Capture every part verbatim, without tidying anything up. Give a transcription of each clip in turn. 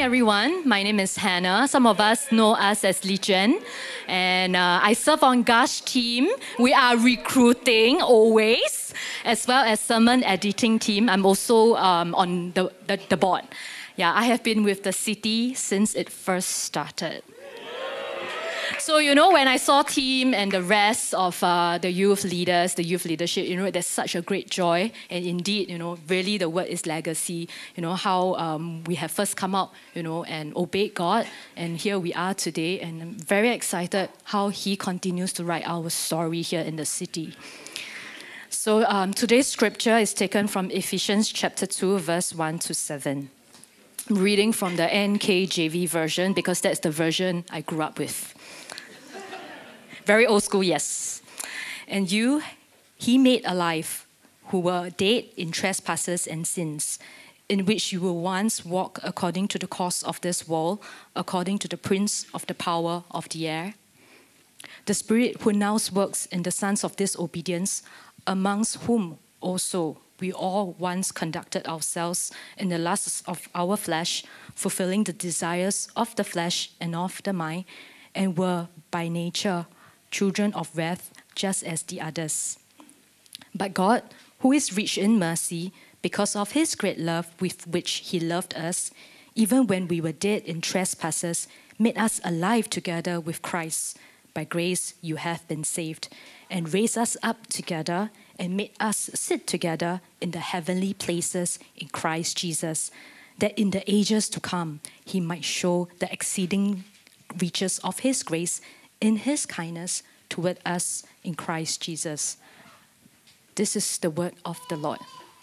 everyone. My name is Hannah. Some of us know us as Legion. And uh, I serve on Gush team. We are recruiting always, as well as sermon editing team. I'm also um, on the, the, the board. Yeah, I have been with the city since it first started. So, you know, when I saw Team and the rest of uh, the youth leaders, the youth leadership, you know, there's such a great joy. And indeed, you know, really the word is legacy. You know, how um, we have first come out, you know, and obeyed God. And here we are today. And I'm very excited how He continues to write our story here in the city. So um, today's scripture is taken from Ephesians chapter two, verse one to seven. I'm reading from the N K J V version because that's the version I grew up with. Very old school, yes. And you, He made alive, who were dead in trespasses and sins, in which you will once walk according to the course of this world, according to the prince of the power of the air. The Spirit who now works in the sons of disobedience, amongst whom also we all once conducted ourselves in the lusts of our flesh, fulfilling the desires of the flesh and of the mind, and were by nature children of wrath, just as the others. But God, who is rich in mercy, because of His great love with which He loved us, even when we were dead in trespasses, made us alive together with Christ. By grace you have been saved, and raised us up together, and made us sit together in the heavenly places in Christ Jesus, that in the ages to come He might show the exceeding riches of His grace in His kindness toward us in Christ Jesus. This is the word of the Lord.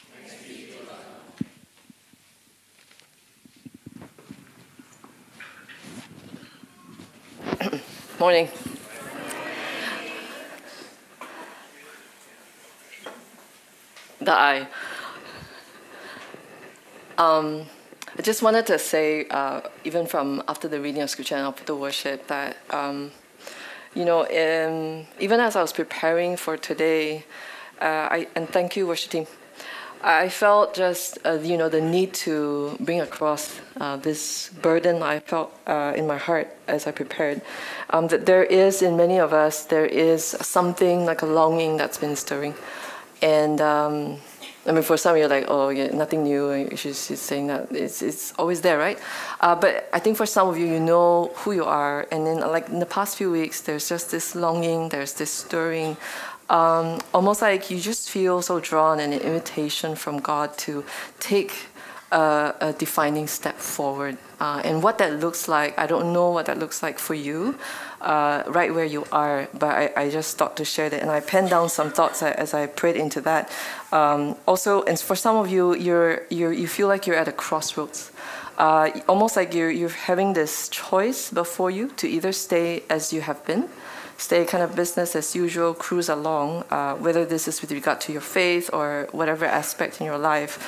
Morning. The I. Um, I just wanted to say, uh, even from after the reading of scripture and after the worship, that um, you know, um, even as I was preparing for today, uh, I, and thank you, worship team, I felt just, uh, you know, the need to bring across uh, this burden I felt uh, in my heart as I prepared. Um, that there is, in many of us, there is something like a longing that's been stirring. And um, I mean, for some, you're like, oh, yeah, nothing new. She's, she's saying that it's it's always there, right? Uh, but I think for some of you, you know who you are, and then like in the past few weeks, there's just this longing, there's this stirring, um, almost like you just feel so drawn and an invitation from God to take a, a defining step forward. Uh, and what that looks like, I don't know what that looks like for you, uh, right where you are, but I, I just thought to share that. And I penned down some thoughts as I prayed into that. Um, also, and for some of you, you're, you're, you feel like you're at a crossroads. Uh, almost like you're, you're having this choice before you to either stay as you have been, stay kind of business as usual, cruise along, uh, whether this is with regard to your faith or whatever aspect in your life.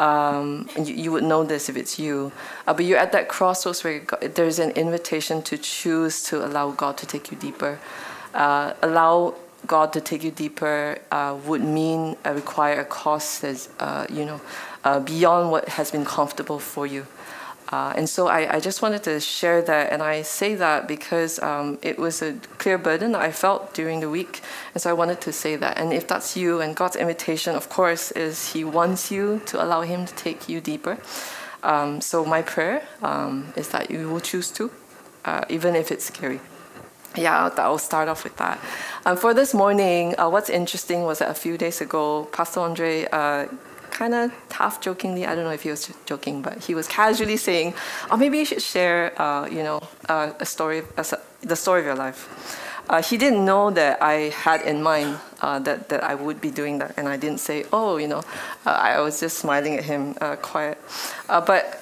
Um, and you, you would know this if it's you. Uh, but you're at that crossroads where there's an invitation to choose to allow God to take you deeper. Uh, allow God to take you deeper uh, would mean uh, require a cost that's, uh, you know, uh, beyond what has been comfortable for you. Uh, and so I, I just wanted to share that, and I say that because um, it was a clear burden that I felt during the week, and so I wanted to say that. And if that's you, and God's invitation, of course, is He wants you to allow Him to take you deeper. Um, so my prayer um, is that you will choose to, uh, even if it's scary. Yeah, I'll, I'll start off with that. Um, for this morning, uh, what's interesting was that a few days ago, Pastor Andre uh, kind of half jokingly, I don't know if he was joking, but he was casually saying, oh, maybe you should share, uh, you know, uh, a story, uh, the story of your life. Uh, he didn't know that I had in mind uh, that, that I would be doing that. And I didn't say, oh, you know, uh, I was just smiling at him, uh, quiet. Uh, but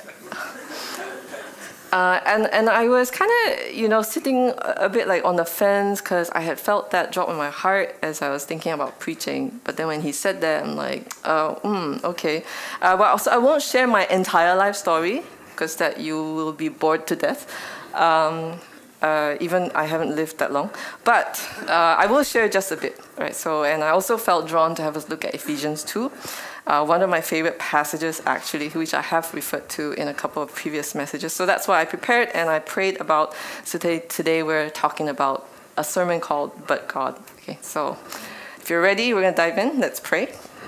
Uh, and, and I was kind of, you know, sitting a bit like on the fence because I had felt that drop in my heart as I was thinking about preaching. But then when he said that, I'm like, oh, mm, okay. Uh, but also, I won't share my entire life story because that you will be bored to death. Um, Uh, even I haven't lived that long, but uh, I will share just a bit, right? So, and I also felt drawn to have us look at Ephesians two, uh, one of my favorite passages actually, which I have referred to in a couple of previous messages. So that's why I prepared and I prayed about. So today, today we're talking about a sermon called "But God." Okay, so if you're ready, we're gonna dive in. Let's pray.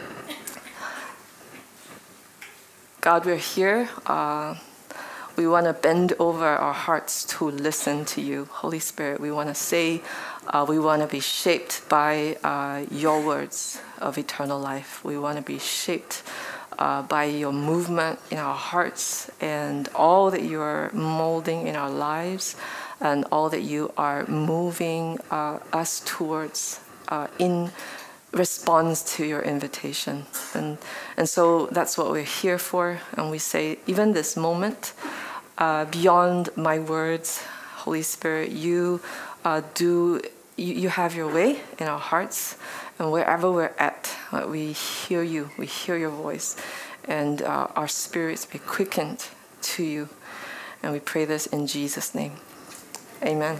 God, we're here. Uh, We want to bend over our hearts to listen to you. Holy Spirit, we want to say, uh, we want to be shaped by uh, your words of eternal life. We want to be shaped uh, by your movement in our hearts and all that you are molding in our lives and all that you are moving uh, us towards uh, in response to your invitation. And, and so that's what we're here for. And we say, even this moment, Uh, beyond my words, Holy Spirit, you uh, do, you, you have your way in our hearts, and wherever we're at, uh, we hear you, we hear your voice, and uh, our spirits be quickened to you. And we pray this in Jesus' name. Amen.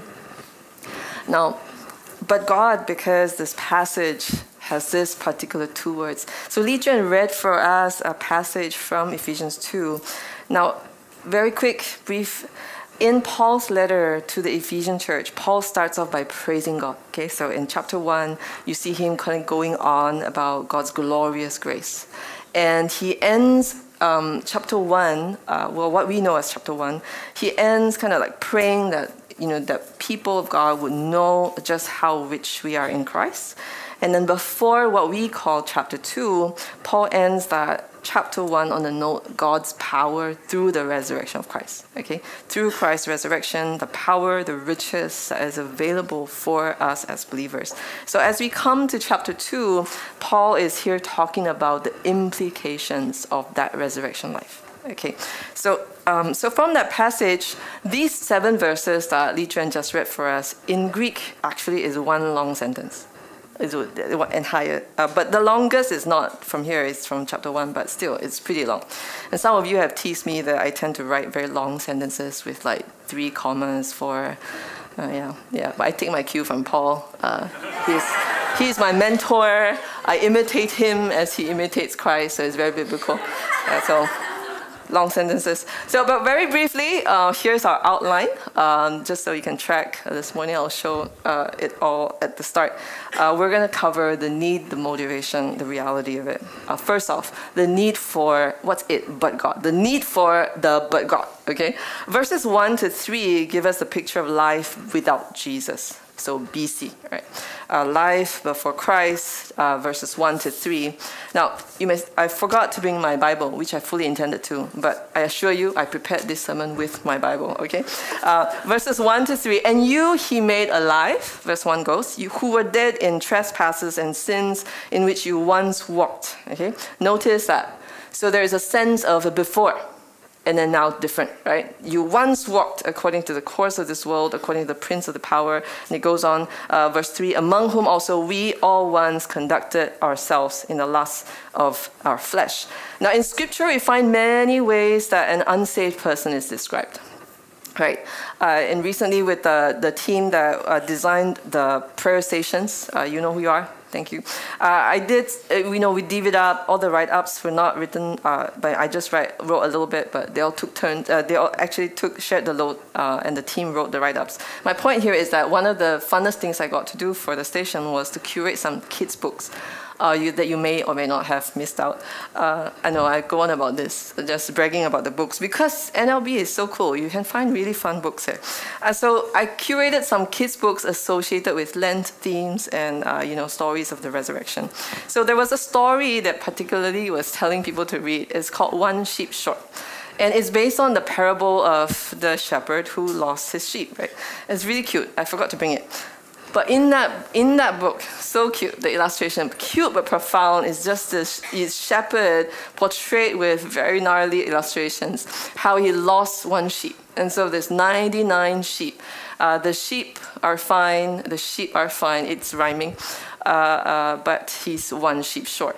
Now, but God, because this passage has this particular two words. So Lee Jen read for us a passage from Ephesians two. Now, very quick, brief. In Paul's letter to the Ephesian church, Paul starts off by praising God. Okay, so in chapter one, you see him kind of going on about God's glorious grace. And he ends um, chapter one, uh, well, what we know as chapter one, he ends kind of like praying that, you know, that people of God would know just how rich we are in Christ. And then before what we call chapter two, Paul ends that chapter one on the note, God's power through the resurrection of Christ. Okay, through Christ's resurrection, the power, the riches that is available for us as believers. So as we come to chapter two, Paul is here talking about the implications of that resurrection life. Okay, so um, so from that passage, these seven verses that Lee Chen just read for us in Greek actually is one long sentence. Is entire, uh, but the longest is not from here, it's from chapter one, but still, it's pretty long. And some of you have teased me that I tend to write very long sentences with like three commas, four, uh, yeah, yeah. But I take my cue from Paul. Uh, he's, he's my mentor. I imitate him as he imitates Christ, so it's very biblical. Uh, so. Long sentences. So, but very briefly, uh, here's our outline, um, just so you can track. Uh, this morning I'll show uh, it all at the start. Uh, we're going to cover the need, the motivation, the reality of it. Uh, first off, the need for, what's it but God? The need for the but God, okay? Verses one to three give us a picture of life without Jesus. So B C, right? Uh, life before Christ, uh, verses one to three. Now, you may, I forgot to bring my Bible, which I fully intended to, but I assure you, I prepared this sermon with my Bible, okay? Uh, verses one to three. And you he made alive, verse one goes, you who were dead in trespasses and sins in which you once walked, okay? Notice that. So there is a sense of a before, and then now different, right? You once walked according to the course of this world, according to the prince of the power. And it goes on, uh, verse three, among whom also we all once conducted ourselves in the lust of our flesh. Now in scripture, we find many ways that an unsaved person is described. Right, uh, and recently with the, the team that uh, designed the prayer stations, uh, you know who you are, thank you. Uh, I did, uh, we know we divvied up, all the write-ups were not written, uh, but I just write, wrote a little bit, but they all took turns, uh, they all actually took, shared the load, uh, and the team wrote the write-ups. My point here is that one of the funnest things I got to do for the station was to curate some kids' books. Uh, you, that you may or may not have missed out. Uh, I know I go on about this, just bragging about the books, because N L B is so cool. You can find really fun books here. Uh, so I curated some kids' books associated with Lent themes and uh, you know, stories of the resurrection. So there was a story that particularly was telling people to read. It's called One Sheep Short. And it's based on the parable of the shepherd who lost his sheep, right? It's really cute. I forgot to bring it. But in that in that book, so cute, the illustration, cute but profound, is just this shepherd portrayed with very gnarly illustrations, how he lost one sheep. And so there's ninety-nine sheep. Uh, the sheep are fine, the sheep are fine, it's rhyming, uh, uh, but he's one sheep short.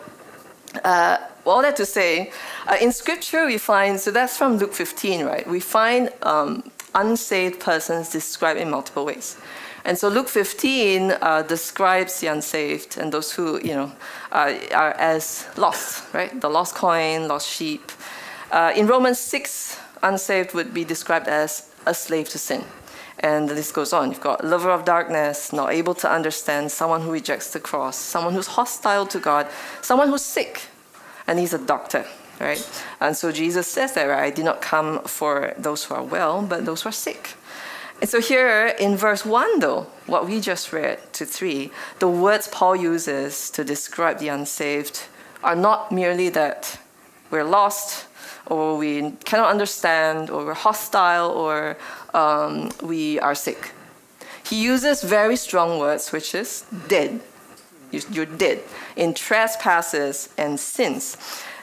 Uh, all that to say, uh, in scripture we find, so that's from Luke fifteen, right? We find um, unsaved persons described in multiple ways. And so Luke fifteen uh, describes the unsaved and those who, you know, uh, are as lost, right? The lost coin, lost sheep. Uh, in Romans six, unsaved would be described as a slave to sin. And the list goes on. You've got lover of darkness, not able to understand, someone who rejects the cross, someone who's hostile to God, someone who's sick, and he's a doctor, right? And so Jesus says that, right? I did not come for those who are well, but those who are sick. And so here in verse one, though, what we just read to three, the words Paul uses to describe the unsaved are not merely that we're lost, or we cannot understand, or we're hostile, or um, we are sick. He uses very strong words, which is dead. You're dead in trespasses and sins.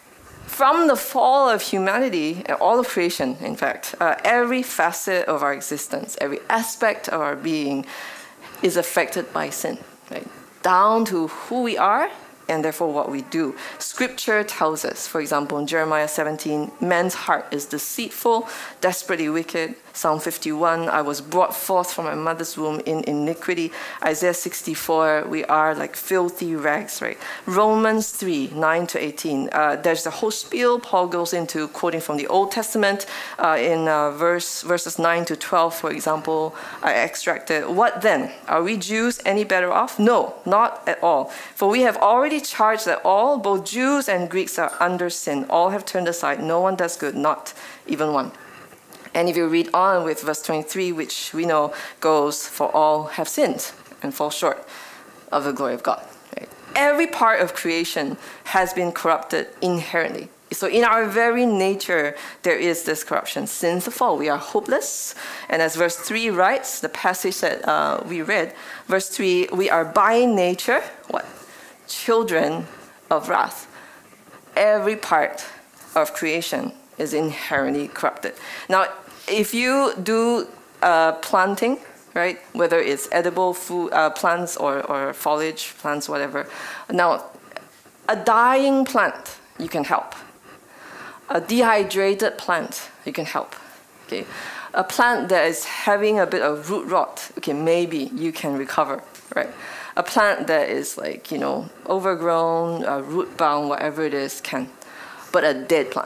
From the fall of humanity, all of creation, in fact, uh, every facet of our existence, every aspect of our being is affected by sin, right? Down to who we are and therefore what we do. Scripture tells us, for example, in Jeremiah seventeen, man's heart is deceitful, desperately wicked. Psalm fifty-one, I was brought forth from my mother's womb in iniquity. Isaiah sixty-four, we are like filthy rags, right? Romans three, nine to eighteen, uh, there's the whole spiel Paul goes into, quoting from the Old Testament. Uh, in uh, verse verses nine to twelve, for example, I extracted, what then? Are we Jews any better off? No, not at all. For we have already charged that all, both Jews and Greeks, are under sin. All have turned aside. No one does good, not even one. And if you read on with verse twenty-three, which we know goes, for all have sinned and fall short of the glory of God. Right? Every part of creation has been corrupted inherently. So in our very nature, there is this corruption. Since the fall, we are hopeless. And as verse three writes, the passage that uh, we read, verse three, we are by nature, what? Children of wrath. Every part of creation is inherently corrupted. Now, if you do uh, planting, right, whether it's edible food, uh, plants or, or foliage plants, whatever, now, a dying plant, you can help. A dehydrated plant, you can help. Okay, a plant that is having a bit of root rot, okay, maybe you can recover, right? A plant that is like, you know, overgrown, uh, root bound, whatever it is, can. But a dead plant,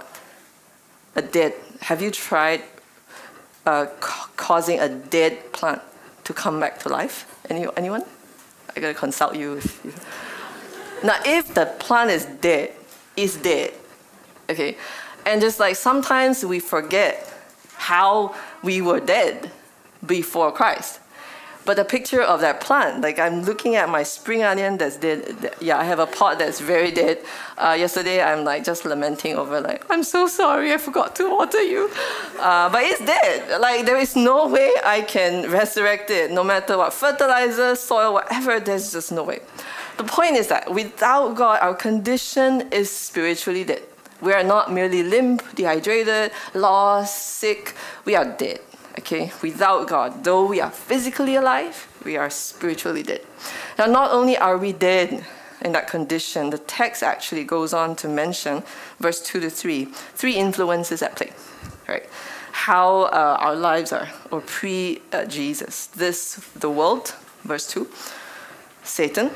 a dead, have you tried uh, ca causing a dead plant to come back to life? Any, anyone? I gotta consult you. If you. Now, if the plant is dead, it's dead, okay? And just like sometimes we forget how we were dead before Christ. But the picture of that plant, like I'm looking at my spring onion that's dead. Yeah, I have a pot that's very dead. Uh, yesterday, I'm like just lamenting over like, I'm so sorry, I forgot to water you. Uh, but it's dead. Like there is no way I can resurrect it, no matter what fertilizer, soil, whatever, there's just no way. The point is that without God, our condition is spiritually dead. We are not merely limp, dehydrated, lost, sick. We are dead. Okay, without God, though we are physically alive, we are spiritually dead. Now, not only are we dead in that condition, the text actually goes on to mention, verse two to three, three influences at play, right? How uh, our lives are, or pre-Jesus. Uh, this, the world, verse two, Satan,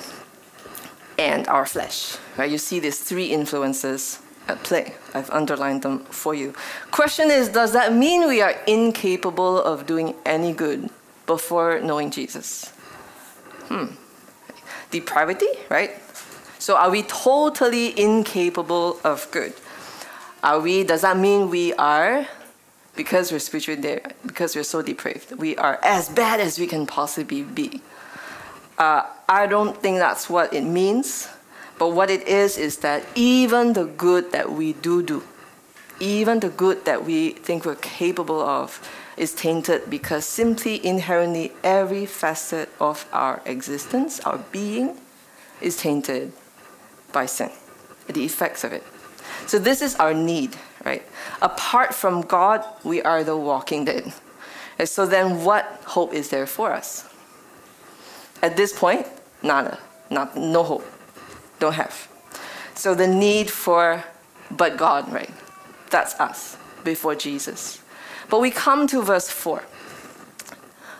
and our flesh, right? You see these three influences at play. I've underlined them for you. Question is, does that mean we are incapable of doing any good before knowing Jesus? Hmm. Depravity, right? So are we totally incapable of good? Are we, does that mean we are, because we're spiritually dead, because we're so depraved, we are as bad as we can possibly be? Uh, I don't think that's what it means. But what it is, is that even the good that we do do, even the good that we think we're capable of, is tainted because simply inherently every facet of our existence, our being, is tainted by sin, the effects of it. So this is our need, right? Apart from God, we are the walking dead. And so then what hope is there for us? At this point, nada, not, no hope. Don't have. So the need for but God, right? That's us before Jesus. But we come to verse four.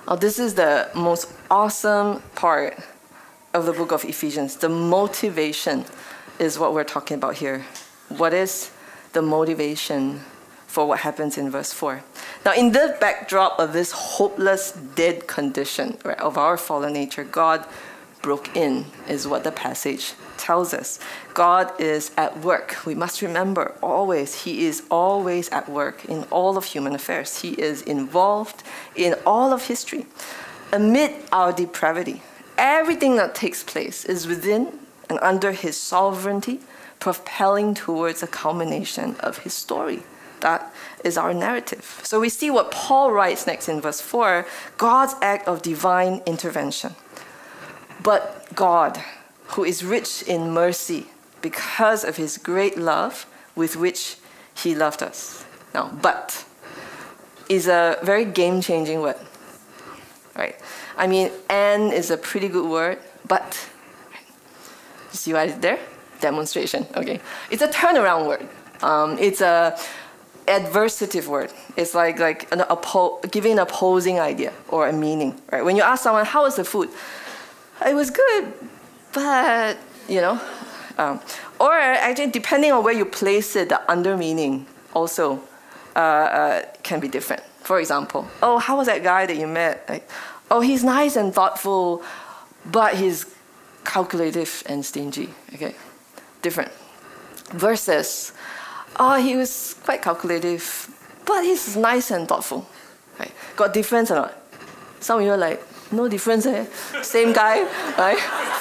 Now, this is the most awesome part of the book of Ephesians. The motivation is what we're talking about here. What is the motivation for what happens in verse four? Now, in the backdrop of this hopeless, dead condition, right, of our fallen nature, God broke in, is what the passage tells us. God is at work. We must remember always, He is always at work in all of human affairs. He is involved in all of history. Amid our depravity, everything that takes place is within and under His sovereignty, propelling towards a culmination of His story. That is our narrative. So we see what Paul writes next in verse four, God's act of divine intervention. But God, who is rich in mercy because of His great love with which He loved us. Now, but is a very game-changing word, right? I mean, and is a pretty good word, but, you see what I did there? Demonstration, okay. It's a turnaround word. Um, it's a adversative word. It's like, like an oppo- giving an opposing idea or a meaning, right? When you ask someone, how was the food? It was good, but, you know. Um, or actually, depending on where you place it, the under meaning also uh, uh, can be different. For example, oh, how was that guy that you met? Like, oh, he's nice and thoughtful, but he's calculative and stingy. Okay, different. Versus, oh, he was quite calculative, but he's nice and thoughtful. Right? Got difference or not? Some of you are like, no difference, eh? Same guy, right?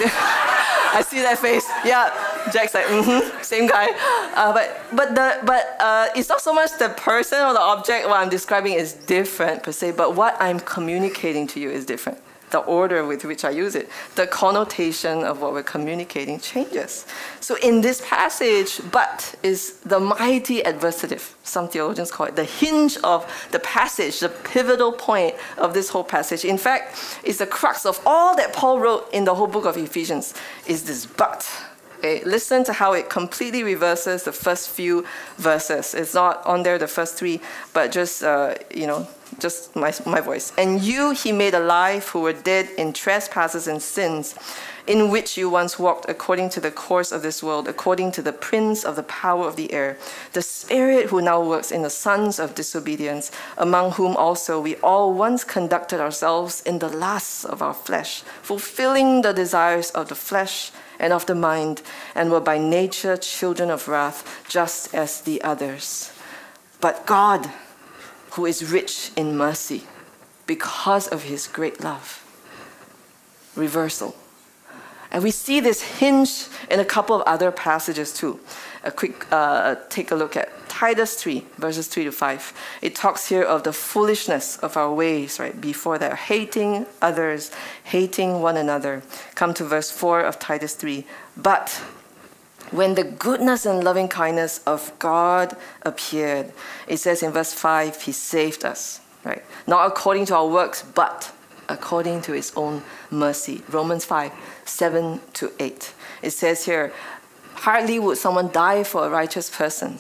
I see that face. Yeah, Jack's like, mm-hmm, same guy. Uh, but but the but uh, it's not so much the person or the object. What I'm describing is different per se, but what I'm communicating to you is different. The order with which I use it, the connotation of what we're communicating changes. So in this passage, but is the mighty adversative. Some theologians call it the hinge of the passage, the pivotal point of this whole passage. In fact, it's the crux of all that Paul wrote in the whole book of Ephesians, is this but. Okay, listen to how it completely reverses the first few verses. It's not on there, the first three, but just, uh, you know, just my, my voice. And you he made alive who were dead in trespasses and sins, in which you once walked according to the course of this world, according to the prince of the power of the air, the spirit who now works in the sons of disobedience, among whom also we all once conducted ourselves in the lusts of our flesh, fulfilling the desires of the flesh and of the mind, and were by nature children of wrath, just as the others. But God, who is rich in mercy, because of His great love. Reversal. And we see this hinge in a couple of other passages too. A quick uh, take a look at Titus three, verses three to five. It talks here of the foolishness of our ways, right? Before that, hating others, hating one another. Come to verse four of Titus three. But when the goodness and loving kindness of God appeared, it says in verse five, He saved us, right? Not according to our works, but according to His own mercy. Romans five, seven to eight. It says here, hardly would someone die for a righteous person,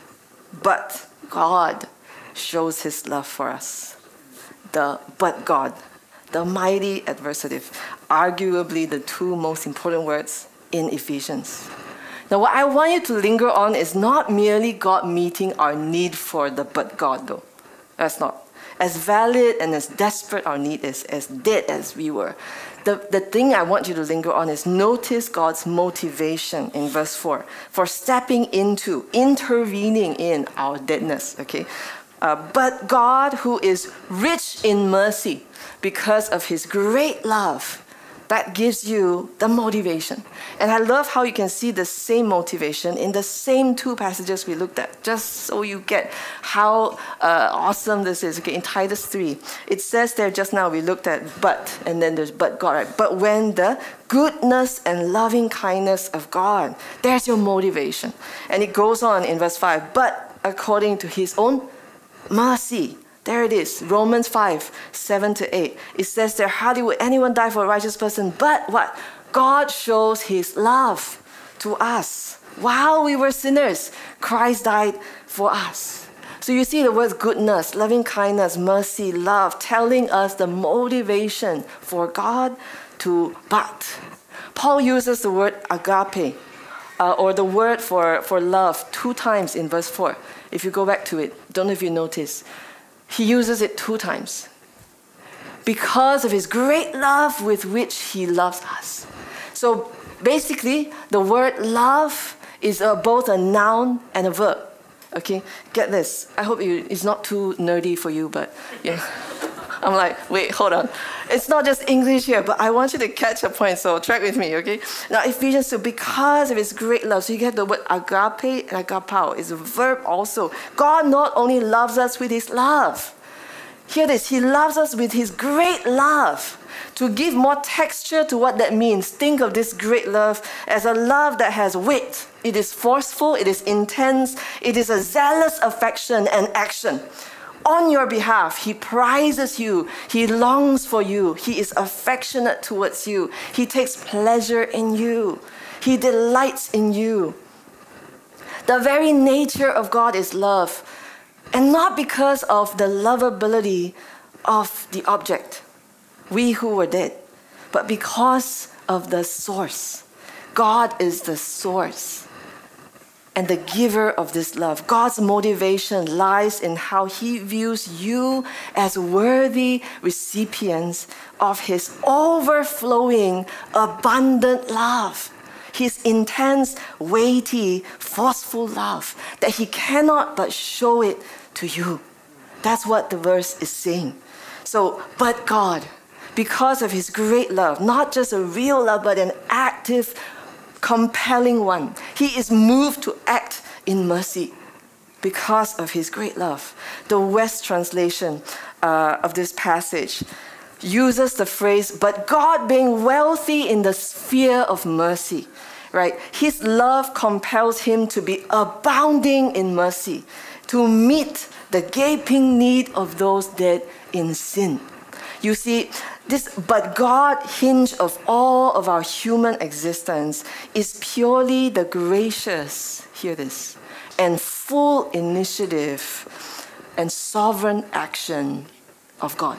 but God shows His love for us. The but God, the mighty adversative, arguably the two most important words in Ephesians. Now, what I want you to linger on is not merely God meeting our need for the but God, though. That's not. As valid and as desperate our need is, as dead as we were, the, the thing I want you to linger on is notice God's motivation in verse four for stepping into, intervening in our deadness, okay? Uh, but God, who is rich in mercy because of His great love, that gives you the motivation. And I love how you can see the same motivation in the same two passages we looked at, just so you get how uh, awesome this is. Okay, in Titus three, it says there just now we looked at but, and then there's but God, right? But when the goodness and loving kindness of God, there's your motivation. And it goes on in verse five, but according to His own mercy. There it is, Romans five, seven to eight. It says there, hardly would anyone die for a righteous person, but what? God shows His love to us. While we were sinners, Christ died for us. So you see the words goodness, loving kindness, mercy, love, telling us the motivation for God to but. Paul uses the word agape, uh, or the word for, for love, two times in verse four. If you go back to it, don't know if you notice. He uses it two times. Because of his great love with which he loves us. So basically, the word love is uh, both a noun and a verb. Okay, get this. I hope you, it's not too nerdy for you, but yeah. I'm like, wait, hold on. It's not just English here, but I want you to catch a point, so track with me, okay? Now, Ephesians two, because of his great love, so you get the word agape and agapao. It's a verb also. God not only loves us with his love. Hear this, he loves us with his great love. To give more texture to what that means, think of this great love as a love that has weight. It is forceful, it is intense, it is a zealous affection and action. On your behalf, he prizes you, he longs for you, he is affectionate towards you, he takes pleasure in you, he delights in you. The very nature of God is love, and not because of the lovability of the object, we who were dead, but because of the source. God is the source and the giver of this love. God's motivation lies in how he views you as worthy recipients of his overflowing, abundant love. His intense, weighty, forceful love, that he cannot but show it to you. That's what the verse is saying. So, but God, because of his great love, not just a real love, but an active, compelling one. He is moved to act in mercy because of his great love. The West translation uh, of this passage uses the phrase, but God being wealthy in the sphere of mercy, right? His love compels him to be abounding in mercy, to meet the gaping need of those dead in sin. You see, this but God hinge of all of our human existence is purely the gracious, hear this, and full initiative and sovereign action of God.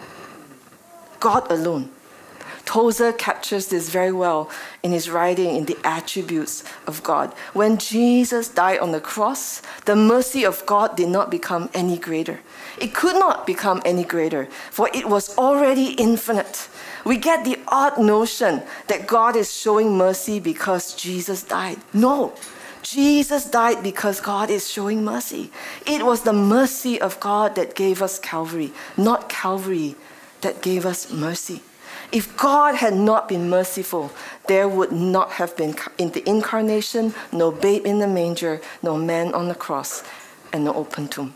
God alone. Tozer captures this very well in his writing in The Attributes of God. When Jesus died on the cross, the mercy of God did not become any greater. It could not become any greater, for it was already infinite. We get the odd notion that God is showing mercy because Jesus died. No, Jesus died because God is showing mercy. It was the mercy of God that gave us Calvary, not Calvary that gave us mercy. If God had not been merciful, there would not have been in the incarnation, no babe in the manger, no man on the cross, and no open tomb.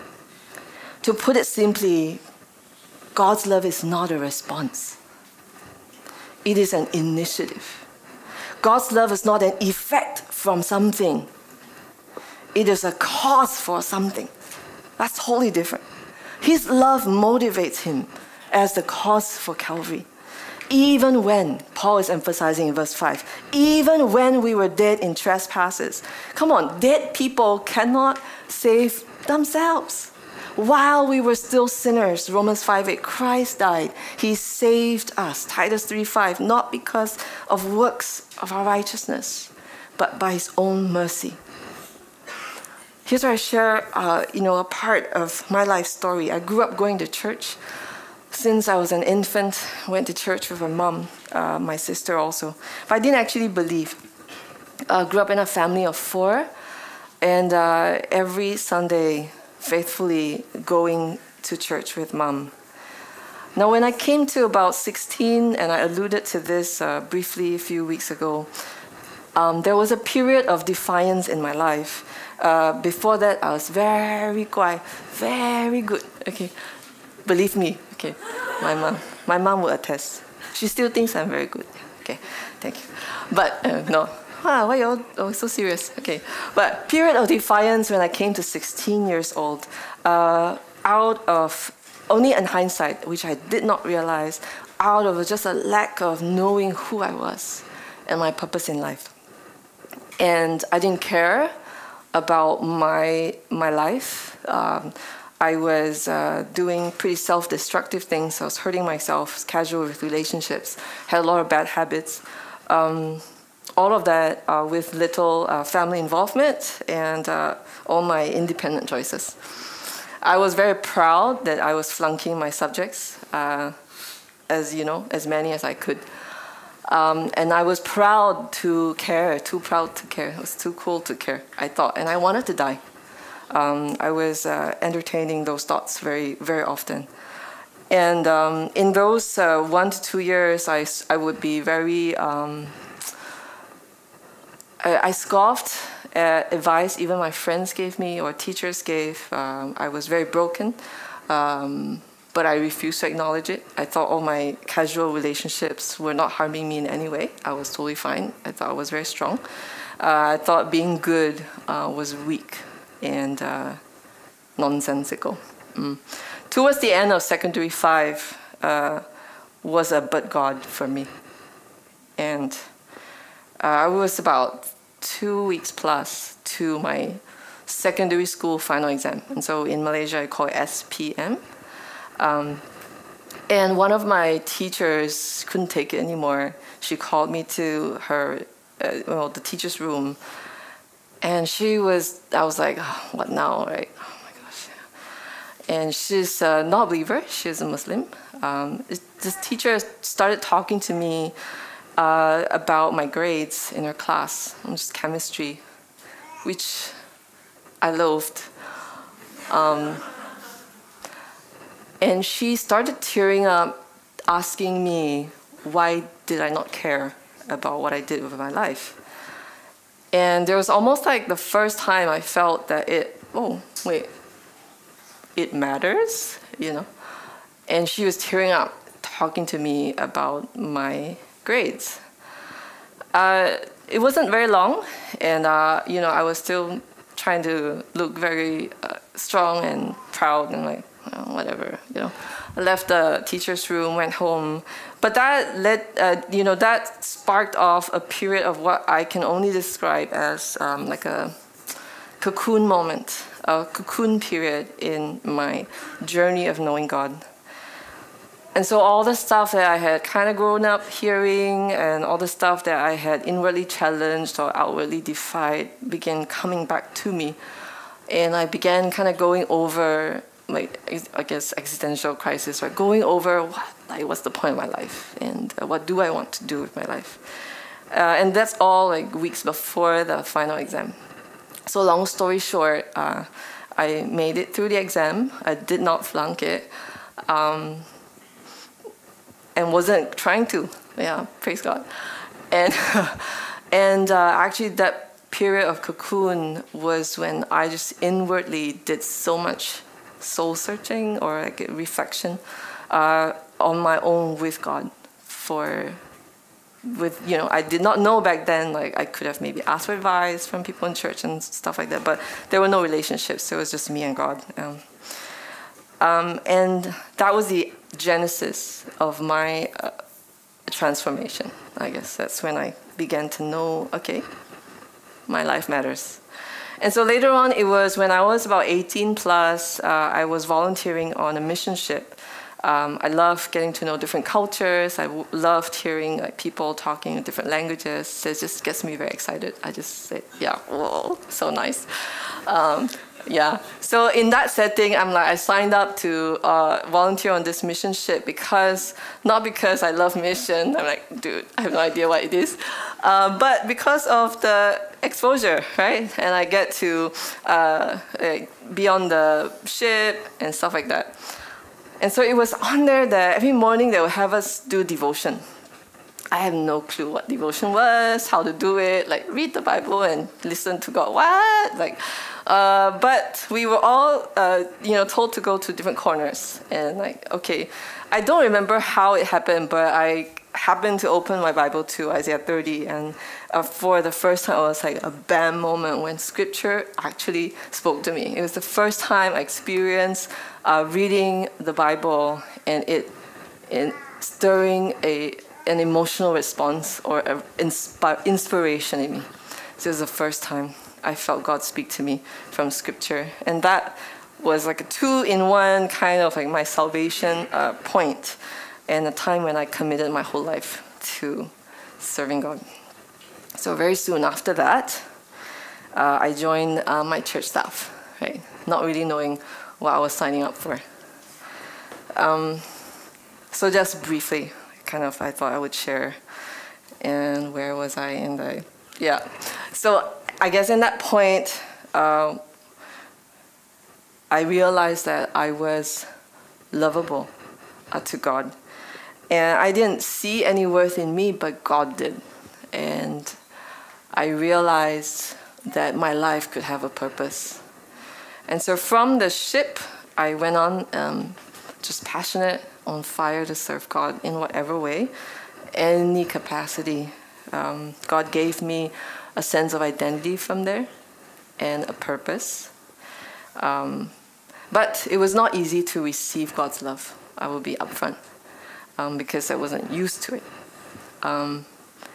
To put it simply, God's love is not a response. It is an initiative. God's love is not an effect from something. It is a cause for something. That's wholly different. His love motivates him as the cause for Calvary. Even when, Paul is emphasizing in verse five, even when we were dead in trespasses. Come on, dead people cannot save themselves. While we were still sinners, Romans five eight, Christ died. He saved us, Titus three five, not because of works of our righteousness, but by his own mercy. Here's where I share uh, you know, a part of my life story. I grew up going to church. Since I was an infant, I went to church with my mom, uh, my sister also. But I didn't actually believe. I uh, grew up in a family of four, and uh, every Sunday, faithfully going to church with mom. Now, when I came to about sixteen, and I alluded to this uh, briefly a few weeks ago, um, there was a period of defiance in my life. Uh, before that, I was very quiet, very good. Okay, believe me. Okay, my mom, my mom will attest. She still thinks I'm very good. Okay, thank you. But uh, no, wow, why you all so serious? Okay, but period of defiance when I came to sixteen years old, uh, out of only in hindsight, which I did not realize, out of just a lack of knowing who I was and my purpose in life, and I didn't care about my my life. Um, I was uh, doing pretty self-destructive things. I was hurting myself, casual with relationships, had a lot of bad habits. Um, all of that uh, with little uh, family involvement and uh, all my independent choices. I was very proud that I was flunking my subjects, uh, as you know, as many as I could. Um, and I was proud to care, too proud to care. It was too cool to care, I thought, and I wanted to die. Um, I was uh, entertaining those thoughts very, very often. And um, in those uh, one to two years, I, I would be very, um, I, I scoffed at advice even my friends gave me or teachers gave. Um, I was very broken, um, but I refused to acknowledge it. I thought all my casual relationships were not harming me in any way. I was totally fine. I thought I was very strong. Uh, I thought being good uh, was weak and uh, nonsensical. Mm. Towards the end of secondary five uh, was a but God for me. And uh, I was about two weeks plus to my secondary school final exam. And so in Malaysia, I call it S P M. Um, and one of my teachers couldn't take it anymore. She called me to her, uh, well, the teacher's room. And she was, I was like, oh, what now, right? Oh my gosh. And she's uh, not a believer, she's a Muslim. Um, this teacher started talking to me uh, about my grades in her class, just chemistry, which I loathed. Um, and she started tearing up, asking me, why did I not care about what I did with my life? And there was almost like the first time I felt that it, oh, wait, it matters, you know? And she was tearing up, talking to me about my grades. Uh, it wasn't very long, and, uh, you know, I was still trying to look very uh, strong and proud and like, well, whatever, you know. I left the teacher's room, went home. But that led, uh, you know, that sparked off a period of what I can only describe as um, like a cocoon moment, a cocoon period in my journey of knowing God. And so all the stuff that I had kind of grown up hearing and all the stuff that I had inwardly challenged or outwardly defied began coming back to me. And I began kind of going over, like, I guess, existential crisis, right? Going over what, like, what's the point of my life, and uh, what do I want to do with my life? Uh, and that's all like weeks before the final exam. So long story short, uh, I made it through the exam. I did not flunk it, um, and wasn't trying to. Yeah, praise God. And and uh, actually, that period of cocoon was when I just inwardly did so much soul searching or like reflection uh, on my own with God. For with you know, I did not know back then. Like I could have maybe asked for advice from people in church and stuff like that, but there were no relationships. So it was just me and God. Um, um, and that was the genesis of my uh, transformation. I guess that's when I began to know, okay, my life matters. And so later on, it was when I was about eighteen plus, uh, I was volunteering on a mission ship. Um, I loved getting to know different cultures. I w loved hearing like, people talking in different languages. It just gets me very excited. I just say, yeah, whoa, so nice. Um, yeah. So in that setting, I'm like, I signed up to uh, volunteer on this mission ship because, not because I love mission. I'm like, dude, I have no idea what it is. Uh, but because of the exposure, right? And I get to uh, be on the ship and stuff like that. And so it was on there that every morning they would have us do devotion. I have no clue what devotion was, how to do it, like read the Bible and listen to God. What? Like, uh, but we were all, uh, you know, told to go to different corners. And like, okay, I don't remember how it happened, but I happened to open my Bible to Isaiah thirty, and uh, for the first time, it was like a bam moment when Scripture actually spoke to me. It was the first time I experienced uh, reading the Bible and it, in stirring a an emotional response or an inspi inspiration in me. So it was the first time. I felt God speak to me from Scripture. And that was like a two-in-one kind of like my salvation uh, point, and a time when I committed my whole life to serving God. So very soon after that, uh, I joined uh, my church staff, right? Not really knowing what I was signing up for. Um, so just briefly, kind of, I thought I would share. And where was I in the, yeah. So I guess in that point, uh, I realized that I was lovable uh, to God. And I didn't see any worth in me, but God did. And I realized that my life could have a purpose. And so from the ship, I went on um, just passionate, on fire to serve God in whatever way, any capacity. Um, God gave me a sense of identity from there and a purpose. Um, but it was not easy to receive God's love. I will be upfront um, because I wasn't used to it. Um,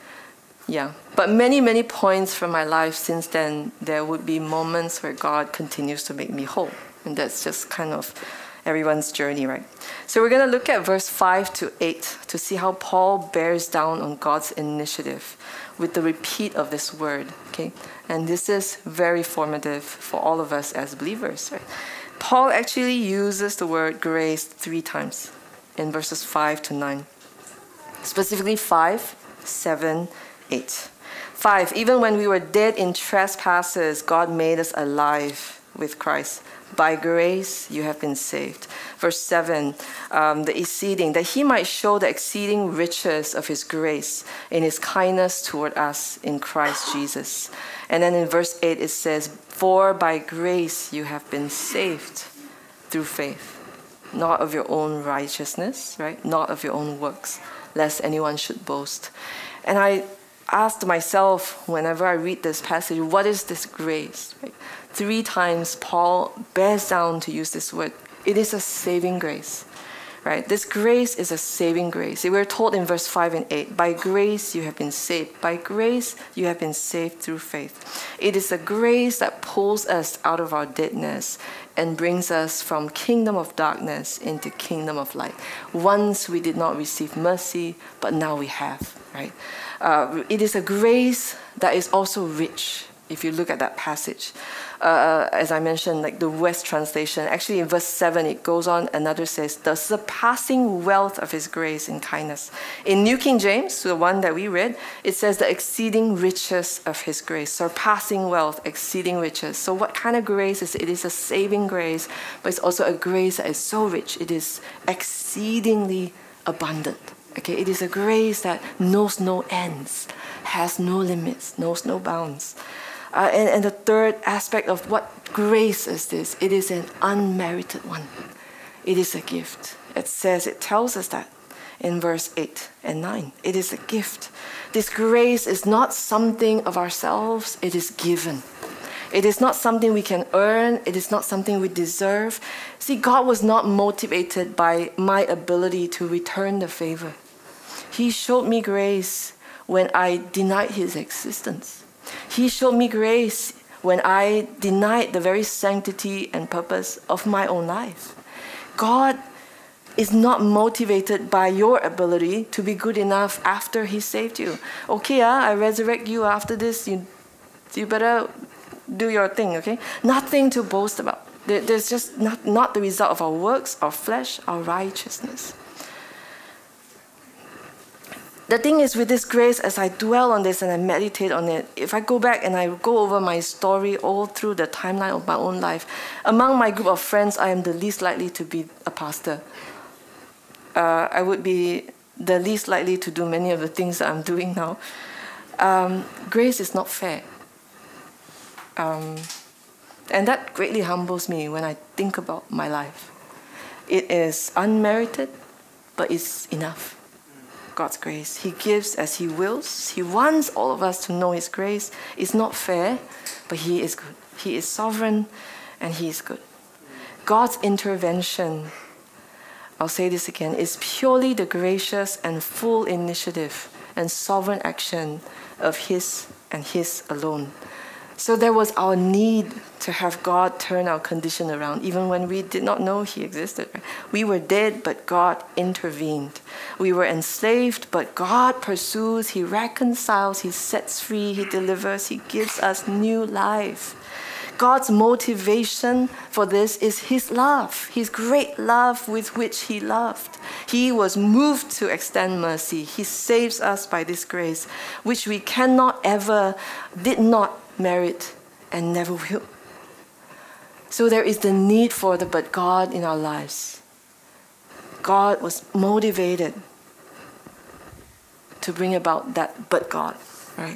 yeah, but many, many points from my life since then, there would be moments where God continues to make me whole. And that's just kind of everyone's journey, right? So we're going to look at verse five to eight to see how Paul bears down on God's initiative with the repeat of this word, okay? And this is very formative for all of us as believers, right? Paul actually uses the word grace three times in verses five to nine. Specifically five, seven, eight. Five, even when we were dead in trespasses, God made us alive with Christ. By grace you have been saved. Verse seven, um, the exceeding, that he might show the exceeding riches of his grace in his kindness toward us in Christ Jesus. And then in verse eight it says, for by grace you have been saved through faith, not of your own righteousness, right? Not of your own works, lest anyone should boast. And I asked myself whenever I read this passage, what is this grace? Right? Three times Paul bears down to use this word. It is a saving grace, right? This grace is a saving grace. We're told in verse five and eight, by grace you have been saved. By grace you have been saved through faith. It is a grace that pulls us out of our deadness and brings us from kingdom of darkness into kingdom of light. Once we did not receive mercy, but now we have, right? Uh, it is a grace that is also rich. If you look at that passage, uh, as I mentioned, like the West translation, actually in verse seven, it goes on, another says, the surpassing wealth of his grace and kindness. In New King James, the one that we read, it says the exceeding riches of his grace, surpassing wealth, exceeding riches. So what kind of grace is it? It is a saving grace, but it's also a grace that is so rich. It is exceedingly abundant. Okay, it is a grace that knows no ends, has no limits, knows no bounds. Uh, and, and the third aspect of what grace is this, it is an unmerited one. It is a gift. It says, it tells us that in verse eight and nine. It is a gift. This grace is not something of ourselves, it is given. It is not something we can earn. It is not something we deserve. See, God was not motivated by my ability to return the favor. He showed me grace when I denied his existence. He showed me grace when I denied the very sanctity and purpose of my own life. God is not motivated by your ability to be good enough after he saved you. Okay, uh, I resurrect you after this. You, you better do your thing, okay? Nothing to boast about. There, there's just not, not the result of our works, our flesh, our righteousness. The thing is with this grace, as I dwell on this and I meditate on it, if I go back and I go over my story all through the timeline of my own life, among my group of friends, I am the least likely to be a pastor. Uh, I would be the least likely to do many of the things that I'm doing now. Um, grace is not fair. Um, and that greatly humbles me when I think about my life. It is unmerited, but it's enough. God's grace. He gives as he wills. He wants all of us to know his grace. It's not fair, but he is good. He is sovereign and he is good. God's intervention, I'll say this again, is purely the gracious and full initiative and sovereign action of his and his alone. So there was our need to have God turn our condition around, even when we did not know He existed. We were dead, but God intervened. We were enslaved, but God pursues, He reconciles, He sets free, He delivers, He gives us new life. God's motivation for this is His love, His great love with which He loved. He was moved to extend mercy. He saves us by this grace, which we cannot ever, did not merit and never will. So there is the need for the but God in our lives. God was motivated to bring about that but God, right?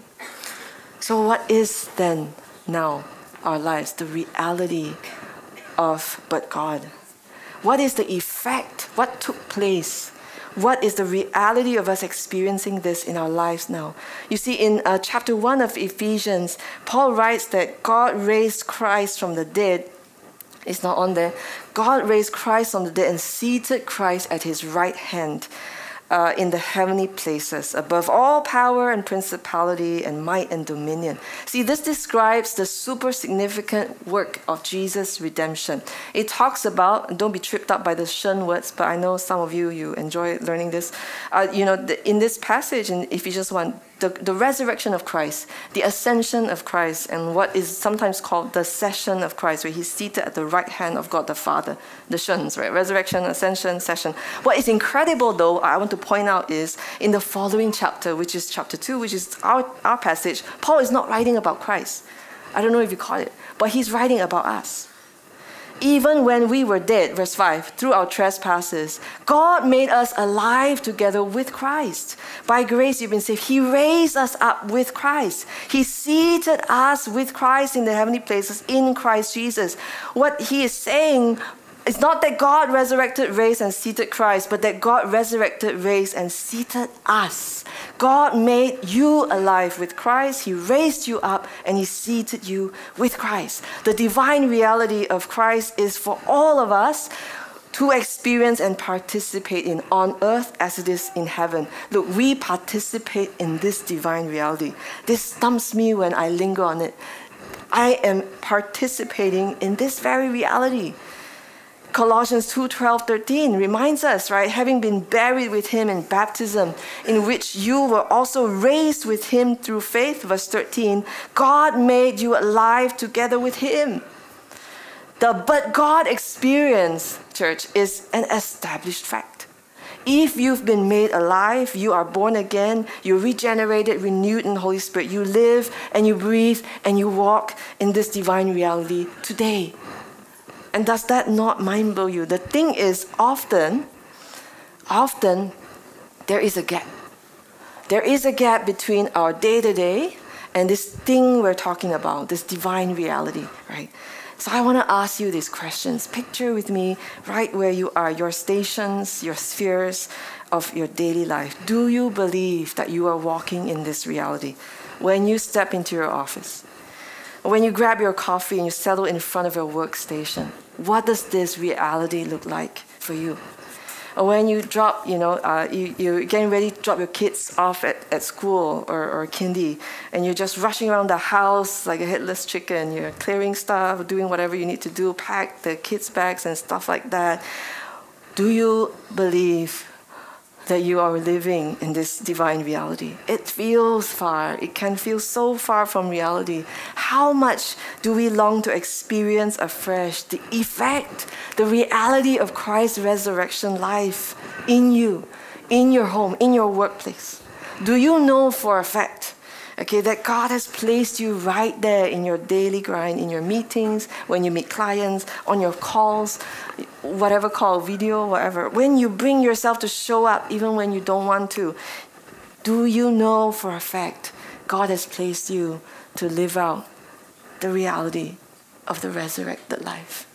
So what is then now our lives, the reality of but God? What is the effect? What took place? What is the reality of us experiencing this in our lives now? You see, in uh, chapter one of Ephesians, Paul writes that God raised Christ from the dead. It's not on there. God raised Christ from the dead and seated Christ at His right hand uh, in the heavenly places, above all power and principality and might and dominion. See, this describes the super significant work of Jesus' redemption. It talks about, and don't be tripped up by the Chern words, but I know some of you, you enjoy learning this. Uh, you know, the, in this passage in Ephesians one, the, the resurrection of Christ, the ascension of Christ, and what is sometimes called the session of Christ, where He's seated at the right hand of God the Father, the Cherns, right? Resurrection, ascension, session. What is incredible, though, I want to point out is in the following chapter, which is chapter two, which is our, our passage, Paul is not writing about Christ. I don't know if you caught it, but he's writing about us. Even when we were dead, verse five, through our trespasses, God made us alive together with Christ. By grace you've been saved. He raised us up with Christ. He seated us with Christ in the heavenly places in Christ Jesus. What he is saying, it's not that God resurrected, raised, and seated Christ, but that God resurrected, raised, and seated us. God made you alive with Christ. He raised you up, and He seated you with Christ. The divine reality of Christ is for all of us to experience and participate in on earth as it is in heaven. Look, we participate in this divine reality. This stumps me when I linger on it. I am participating in this very reality. Colossians two, twelve, thirteen reminds us, right? Having been buried with Him in baptism, in which you were also raised with Him through faith, verse thirteen, God made you alive together with Him. The but God experience, church, is an established fact. If you've been made alive, you are born again, you're regenerated, renewed in the Holy Spirit, you live and you breathe and you walk in this divine reality today. And does that not mind blow you? The thing is, often, often, there is a gap. There is a gap between our day-to-day and this thing we're talking about, this divine reality, right? So I want to ask you these questions. Picture with me right where you are, your stations, your spheres of your daily life. Do you believe that you are walking in this reality when you step into your office? When you grab your coffee and you settle in front of your workstation, what does this reality look like for you? Or when you drop, you know, uh, you, you're getting ready to drop your kids off at, at school or, or kindy, and you're just rushing around the house like a headless chicken. You're clearing stuff, doing whatever you need to do, pack the kids' bags and stuff like that. Do you believe that you are living in this divine reality? It feels far. It can feel so far from reality. How much do we long to experience afresh the effect, the reality of Christ's resurrection life in you, in your home, in your workplace? Do you know for a fact, okay, that God has placed you right there in your daily grind, in your meetings, when you meet clients, on your calls, whatever call, video, whatever. When you bring yourself to show up, even when you don't want to, do you know for a fact God has placed you to live out the reality of the resurrected life?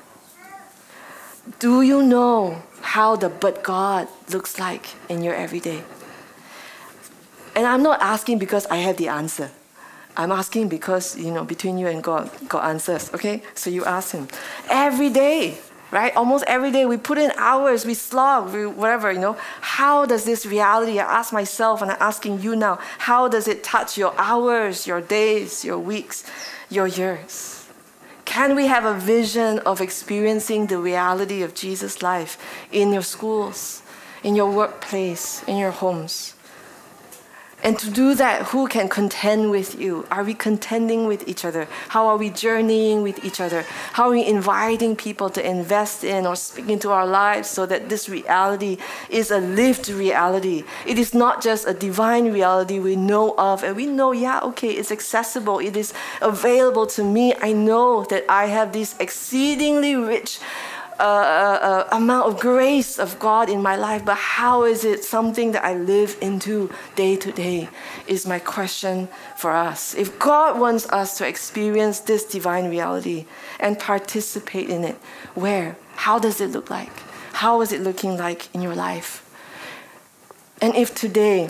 Do you know how the but God looks like in your everyday? And I'm not asking because I have the answer. I'm asking because, you know, between you and God, God answers, okay? So you ask Him. Every day, right? Almost every day we put in hours, we slog, we whatever, you know. How does this reality, I ask myself and I'm asking you now, how does it touch your hours, your days, your weeks, your years? Can we have a vision of experiencing the reality of Jesus' life in your schools, in your workplace, in your homes? And to do that, who can contend with you? Are we contending with each other? How are we journeying with each other? How are we inviting people to invest in or speak into our lives so that this reality is a lived reality? It is not just a divine reality we know of, and we know, yeah, okay, it's accessible, it is available to me. I know that I have this exceedingly rich Uh, uh, amount of grace of God in my life, but how is it something that I live into day to day is my question for us. If God wants us to experience this divine reality and participate in it, where? How does it look like? How is it looking like in your life? And if today,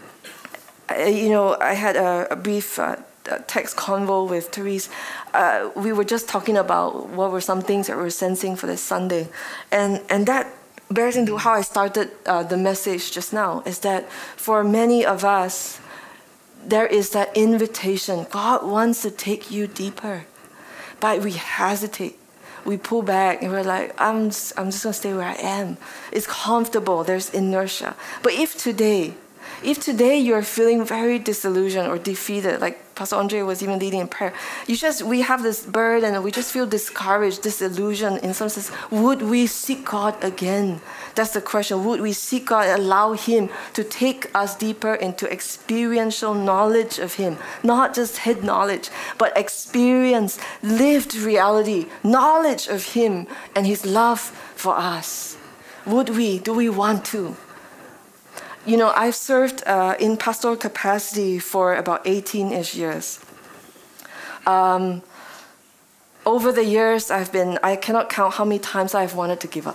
uh, you know, I had a, a brief uh, text convo with Therese, uh, we were just talking about what were some things that we were sensing for this Sunday. And, and that bears into how I started uh, the message just now, is that for many of us, there is that invitation. God wants to take you deeper, but we hesitate. We pull back and we're like, I'm just, I'm just going to stay where I am. It's comfortable. There's inertia. But if today, If today you're feeling very disillusioned or defeated, like Pastor Andre was even leading in prayer, you just, we have this burden and we just feel discouraged, disillusioned in some sense. Would we seek God again? That's the question. Would we seek God and allow Him to take us deeper into experiential knowledge of Him? Not just head knowledge, but experience, lived reality, knowledge of Him and His love for us. Would we? Do we want to? You know, I've served uh, in pastoral capacity for about eighteen-ish years. Um, over the years, I've been, I cannot count how many times I've wanted to give up.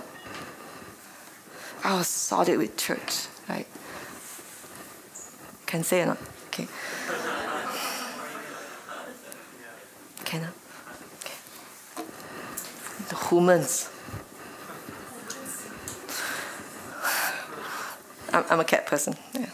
I was solid with church, right? Can say or not? Okay. Can I? Okay. The humans. I'm a cat person. Yeah.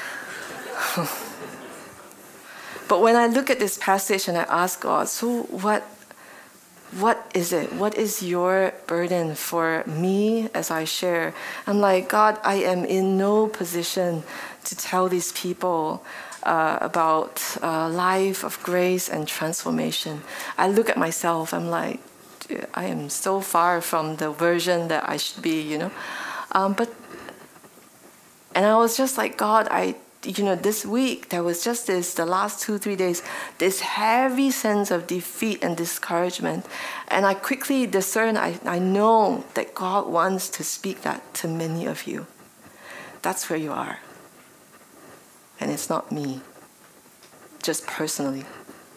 But when I look at this passage and I ask God, so what, what is it? What is your burden for me as I share? I'm like, God, I am in no position to tell these people uh, about uh, life of grace and transformation. I look at myself, I'm like, I am so far from the version that I should be, you know. Um, but And I was just like, God, I, you know, this week, there was just this, the last two, three days, this heavy sense of defeat and discouragement. And I quickly discerned, I, I know that God wants to speak that to many of you. That's where you are. And it's not me, just personally.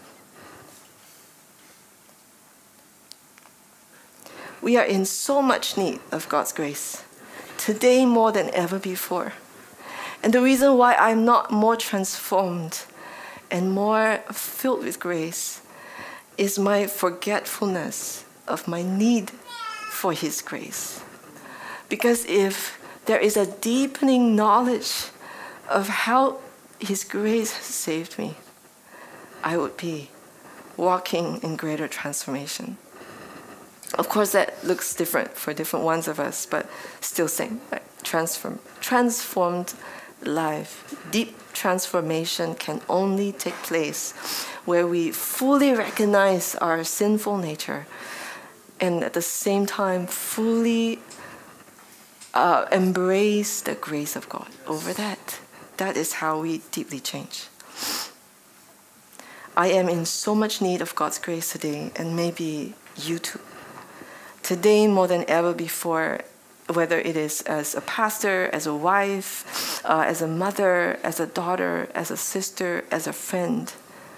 We are in so much need of God's grace, today more than ever before. And the reason why I'm not more transformed and more filled with grace is my forgetfulness of my need for His grace. Because if there is a deepening knowledge of how His grace has saved me, I would be walking in greater transformation. Of course, that looks different for different ones of us, but still same, like transform, transformed life. Deep transformation can only take place where we fully recognize our sinful nature and at the same time fully uh, embrace the grace of God over that. That is how we deeply change. I am in so much need of God's grace today, and maybe you too. Today more than ever before, whether it is as a pastor, as a wife, uh, as a mother, as a daughter, as a sister, as a friend.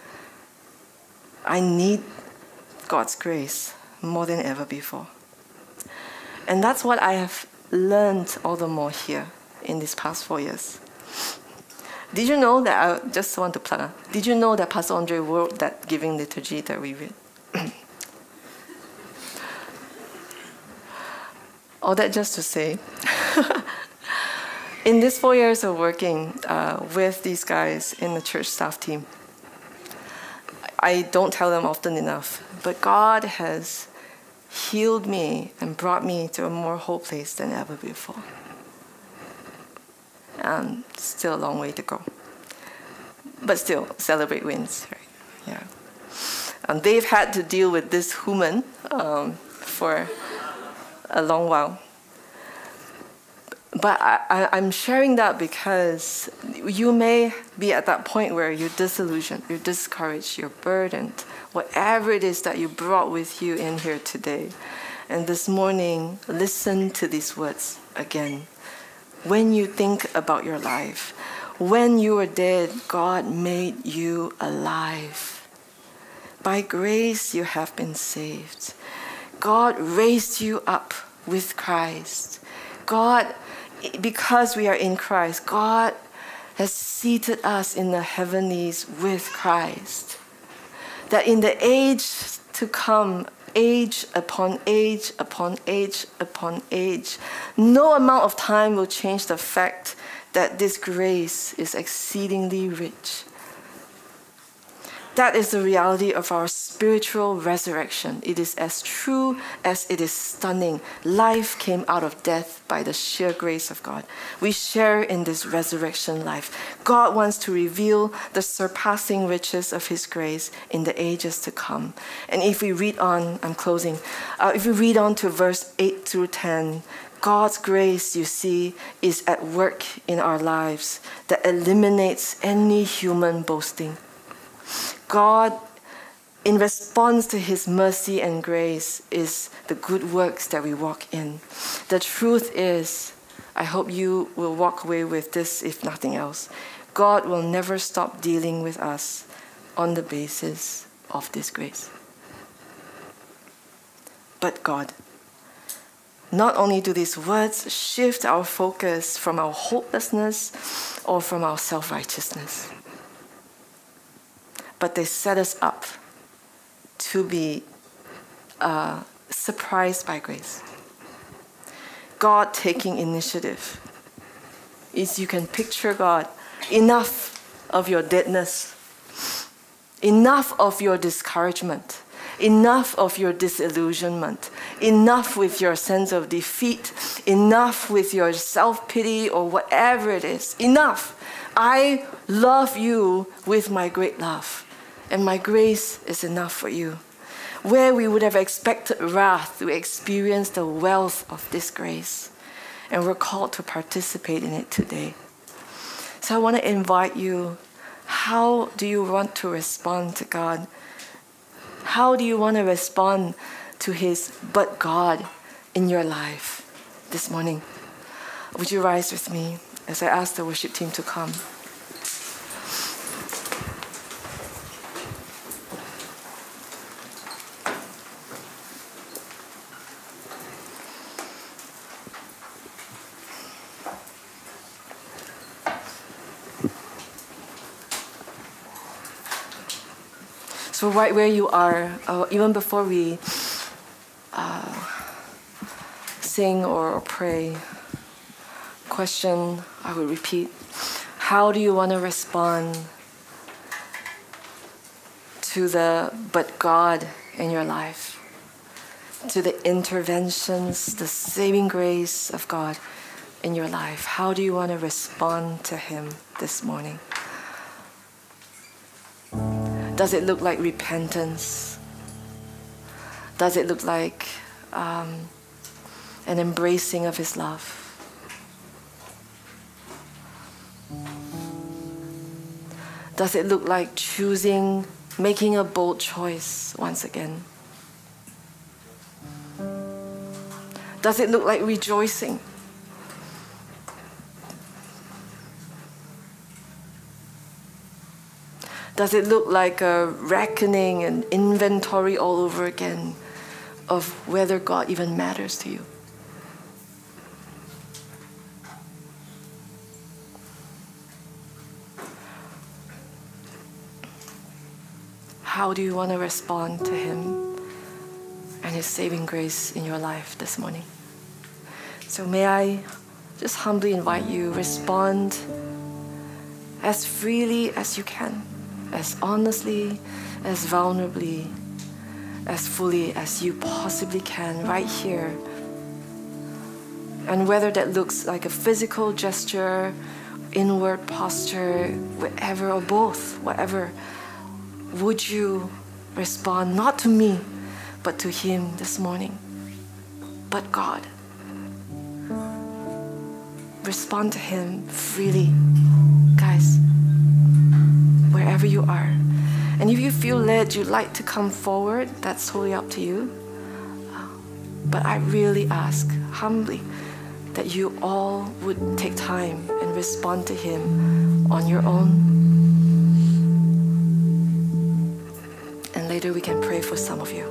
I need God's grace more than ever before. And that's what I have learned all the more here in these past four years. Did you know that, I just want to plug, did you know that Pastor Andre wrote that giving liturgy that we read? all that just to say, in these four years of working uh, with these guys in the church staff team, I don't tell them often enough, but God has healed me and brought me to a more whole place than ever before. And still a long way to go. But still, celebrate wins, right? Yeah. And they've had to deal with this woman um, for a long while. But I, I, I'm sharing that because you may be at that point where you're disillusioned, you're discouraged, you're burdened, whatever it is that you brought with you in here today. And this morning, listen to these words again. When you think about your life, when you were dead, God made you alive. By grace, you have been saved. God raised you up with Christ. God, because we are in Christ, God has seated us in the heavenlies with Christ. That in the age to come, age upon age upon age upon age, no amount of time will change the fact that this grace is exceedingly rich. That is the reality of our spiritual resurrection. It is as true as it is stunning. Life came out of death by the sheer grace of God. We share in this resurrection life. God wants to reveal the surpassing riches of His grace in the ages to come. And if we read on, I'm closing, uh, if we read on to verse eight through ten, God's grace, you see, is at work in our lives that eliminates any human boasting. God, in response to His mercy and grace, is the good works that we walk in. The truth is, I hope you will walk away with this, if nothing else. God will never stop dealing with us on the basis of this grace. But God, not only do these words shift our focus from our hopelessness or from our self-righteousness, but they set us up to be uh, surprised by grace. God taking initiative. Is you can picture God, enough of your deadness, enough of your discouragement, enough of your disillusionment, enough with your sense of defeat, enough with your self-pity or whatever it is, enough. I love you with my great love. And my grace is enough for you. Where we would have expected wrath, we experience the wealth of this grace. And we're called to participate in it today. So I want to invite you, how do you want to respond to God? How do you want to respond to His but God in your life this morning? Would you rise with me as I ask the worship team to come? So right where you are, uh, even before we uh, sing or pray, question I will repeat. How do you want to respond to the but God in your life? To the interventions, the saving grace of God in your life? How do you want to respond to Him this morning? Does it look like repentance? Does it look like um, an embracing of His love? Does it look like choosing, making a bold choice once again? Does it look like rejoicing? Does it look like a reckoning and inventory all over again of whether God even matters to you? How do you want to respond to Him and His saving grace in your life this morning? So may I just humbly invite you, respond as freely as you can, as honestly, as vulnerably, as fully as you possibly can right here. And whether that looks like a physical gesture, inward posture, whatever, or both, whatever, would you respond not to me, but to Him this morning? But God. Respond to Him freely, guys, wherever you are. And if you feel led, you'd like to come forward, that's totally up to you. But I really ask, humbly, that you all would take time and respond to Him on your own. And later we can pray for some of you.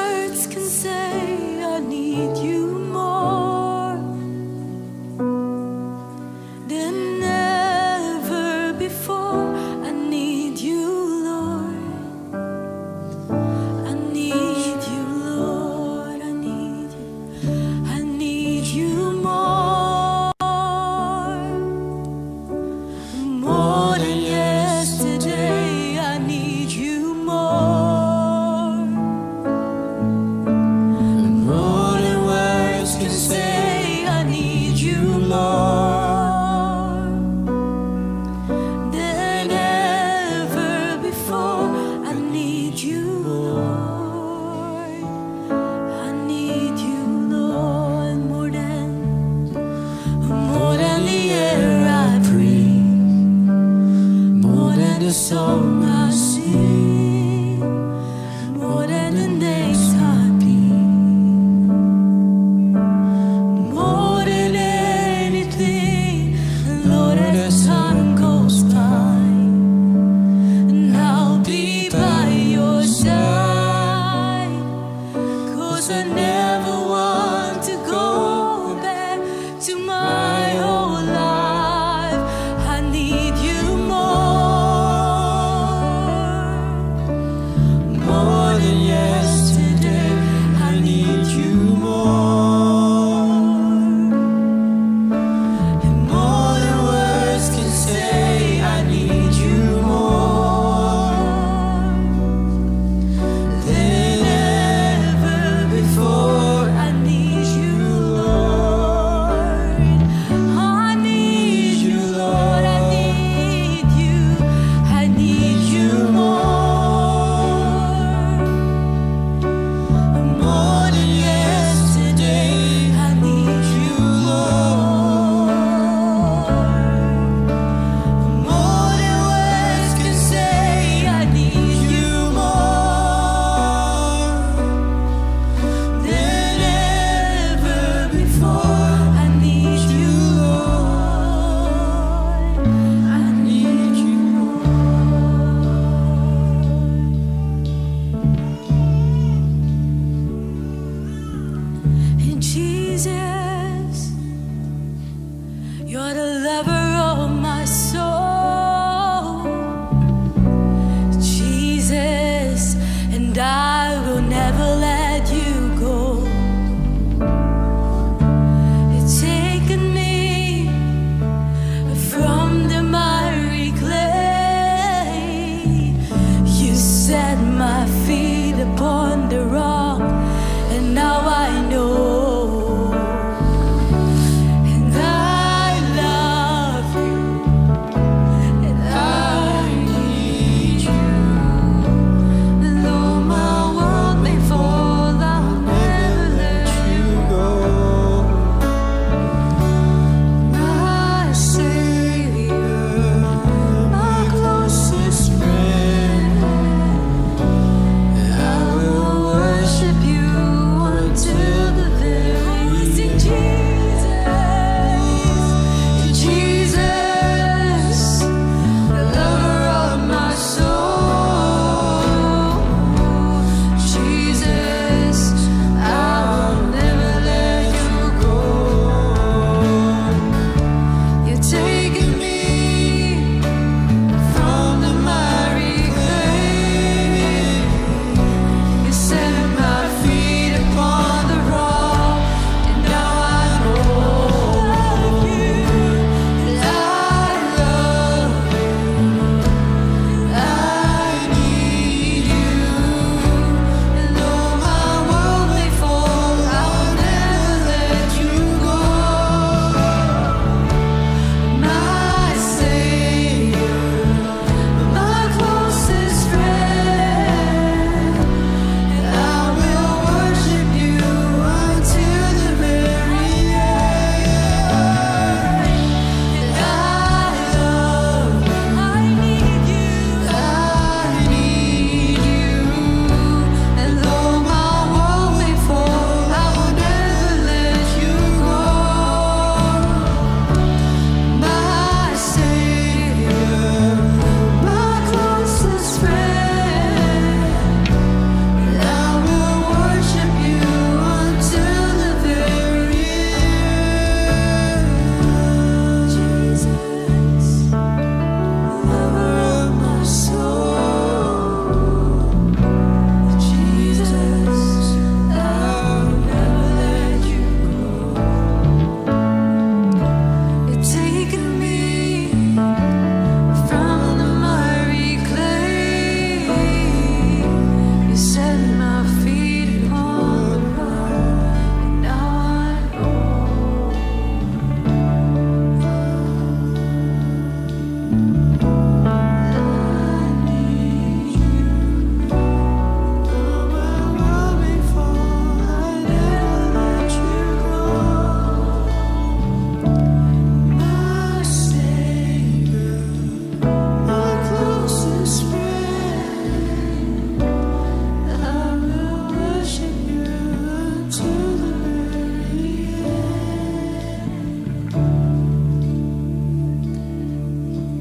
Say I need you more.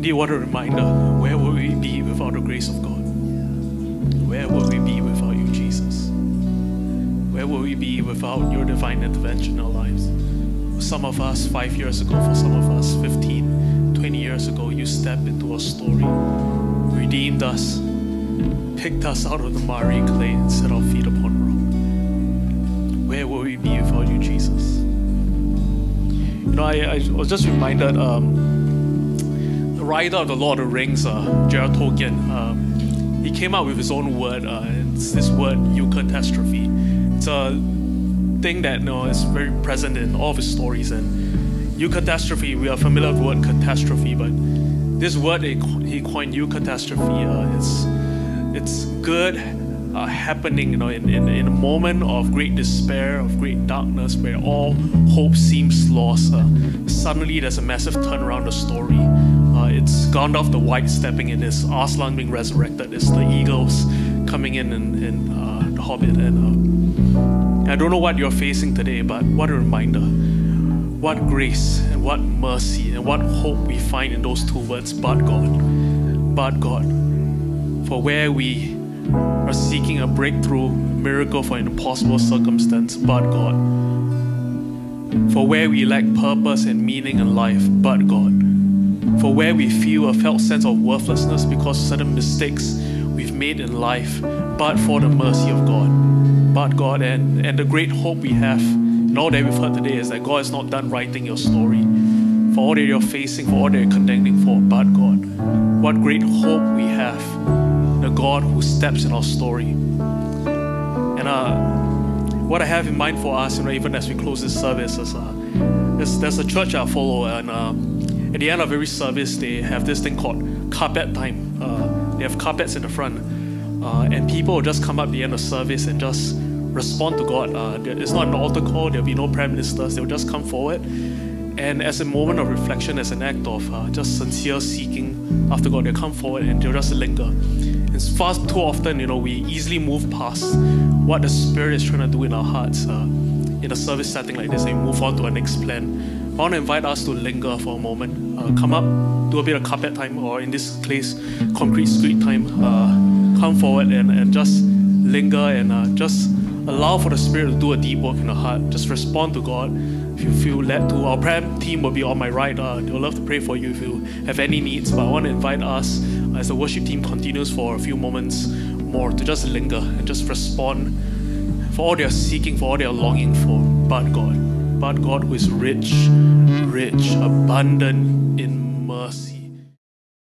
Indeed, what a reminder. Where would we be without the grace of God? Where would we be without you, Jesus? Where would we be without your divine intervention in our lives? For some of us, five years ago, for some of us, fifteen, twenty years ago, you stepped into our story, redeemed us, picked us out of the miry clay and set our feet upon the rock. Where will we be without you, Jesus? You know, I, I was just reminded, um, the writer of the Lord of the Rings, uh, Gerald Tolkien, um, he came up with his own word. Uh, it's this word, eucatastrophe. It's a thing that, you know, is very present in all of his stories. And eucatastrophe, we are familiar with the word catastrophe, but this word he, he coined, eucatastrophe, uh, it's it's good uh, happening, you know, in, in, in a moment of great despair, of great darkness, where all hope seems lost. Uh, suddenly there's a massive turnaround the story. Uh, it's Gandalf the White stepping in, it's Aslan being resurrected, it's the eagles coming in in, in uh, The Hobbit. And uh, I don't know what you're facing today, but what a reminder. What grace and what mercy and what hope we find in those two words, but God. But God. For where we are seeking a breakthrough, miracle for an impossible circumstance, but God. For where we lack purpose and meaning in life, but God. For where we feel a felt sense of worthlessness because of certain mistakes we've made in life, but for the mercy of God. But God, and, and the great hope we have in all that we've heard today is that God is not done writing your story. For all that you're facing, for all that you're contending for, but God. What great hope we have. The God who steps in our story. And uh, what I have in mind for us, you know, even as we close this service, is uh, there's, there's a church I follow, and uh, at the end of every service, they have this thing called carpet time. Uh, they have carpets in the front, uh, and people will just come up at the end of service and just respond to God. Uh, it's not an altar call. There'll be no prime ministers. They'll just come forward, and as a moment of reflection, as an act of uh, just sincere seeking after God, they'll come forward and they'll just linger. It's far too often, you know, we easily move past what the Spirit is trying to do in our hearts uh, in a service setting like this, and we move on to our next plan. I want to invite us to linger for a moment. Uh, come up, do a bit of carpet time, or in this case, concrete street time. Uh, come forward and, and just linger and uh, just allow for the Spirit to do a deep work in your heart. Just respond to God if you feel led to. Our prayer team will be on my right. Uh, they'll love to pray for you if you have any needs. But I want to invite us, as the worship team continues for a few moments more, to just linger and just respond for all they are seeking, for all they are longing for, but God. But God who is rich, rich, abundant in mercy.